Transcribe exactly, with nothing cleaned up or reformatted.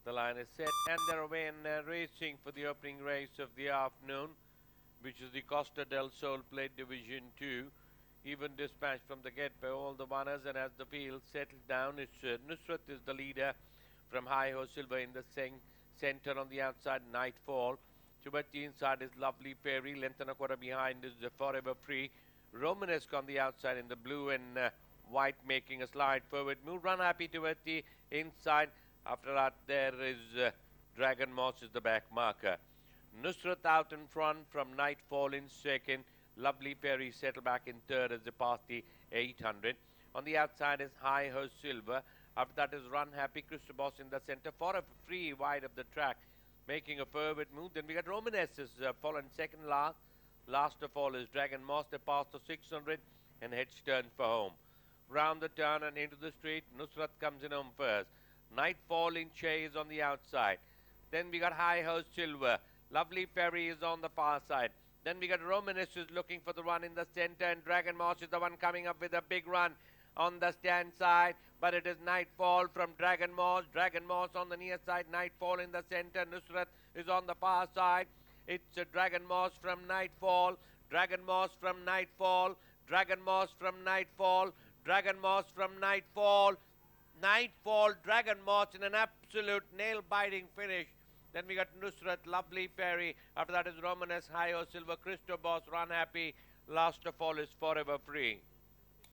The line is set and they're away and uh, racing for the opening race of the afternoon, which is the Costa del Sol Plate Division two. Even dispatch from the get by all the runners, and as the field settles down, it's uh, Nusrat is the leader from High Ho Silver in the center. On the outside, Nightfall. Towards the inside is Lovely Fairy. Length and a quarter behind is uh, Forever Free. Romanesque on the outside in the blue and uh, white, making a slide forward move. Run Happy towards the inside. After that, there is uh, Dragon Moss is the back marker. Nusrat out in front from Nightfall in second. Lovely Fairy settle back in third as they pass the eight hundred. On the outside is High Ho Silver. After that is Run Happy. Christobos in the center. Forever Free wide of the track, making a forward move. Then we got Romanesque is uh, fallen second last. Last of all is Dragon Moss. They pass the six hundred and heads turn for home. Round the turn and into the straight, Nusrat comes in home first. Nightfall in chase on the outside. Then we got High Ho Silver. Lovely Fairy is on the far side. Then we got Romanesque is looking for the run in the center, and Dragon Moss is the one coming up with a big run on the stand side. But it is Nightfall from Dragon Moss. Dragon Moss on the near side. Nightfall in the center. Nusrat is on the far side. It's a Dragon Moss from Nightfall. Dragon Moss from Nightfall. Dragon Moss from Nightfall. Dragon Moss from Nightfall. Nightfall, Dragon Moss in an absolute nail-biting finish. Then we got Nusrat, Lovely Fairy. After that is Romanesque, High Ho Silver, Christobos, Run Happy. Last of all is Forever Free.